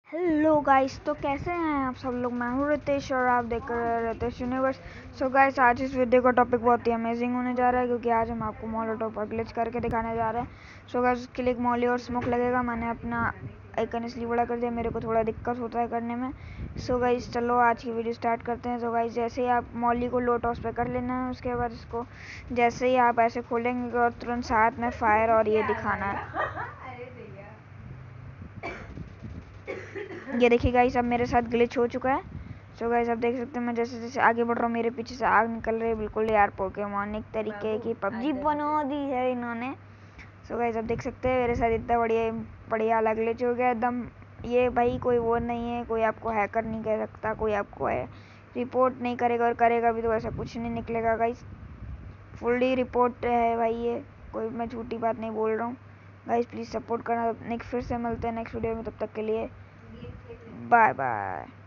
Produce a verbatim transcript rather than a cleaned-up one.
Hello guys, तो कैसे हैं आप सब लोग। मैं हूँ रितेश और आप देख रहे हैं रितेश यूनिवर्स। सो गाइस, आज इस वीडियो का टॉपिक बहुत ही अमेजिंग होने जा रहा है, क्योंकि आज हम आपको मोलोटोव पर ग्लिच करके दिखाने जा रहे हैं। सो गाइस, उसके लिए एक मॉली और स्मोक लगेगा। मैंने अपना आइकन इसलिए बड़ा कर दिया, मेरे को थोड़ा दिक्कत होता है करने में। सो गाइस, चलो आज की वीडियो स्टार्ट करते हैं। सो गाइस, जैसे ही आप मॉली को लो टॉस पे कर लेना है, उसके बाद इसको जैसे ही आप ऐसे खोलेंगे और तुरंत साथ में फायर और ये दिखाना है। ये देखिए गाइस, अब मेरे साथ ग्लिच हो चुका है। सो गाइस, आप देख सकते हैं मैं जैसे जैसे आगे बढ़ रहा हूँ, मेरे पीछे से आग निकल रही है। बिल्कुल यार, पोकेमॉन एक तरीके की पबजी बना दी है इन्होंने। सो गाइस, आप देख सकते हैं मेरे साथ इतना बढ़िया बढ़िया अलग ग्लिच हो गया एकदम। ये भाई कोई वो नहीं है, कोई आपको हैकर नहीं कह सकता, कोई आपको है रिपोर्ट नहीं करेगा, और करेगा भी तो ऐसा कुछ नहीं निकलेगा गाइस। फुल्ली रिपोर्ट है भाई ये, कोई मैं झूठी बात नहीं बोल रहा हूँ। गाइस प्लीज़ सपोर्ट करना। नेक्स्ट फिर से मिलते हैं नेक्स्ट वीडियो में, तब तक के लिए बाय बाय।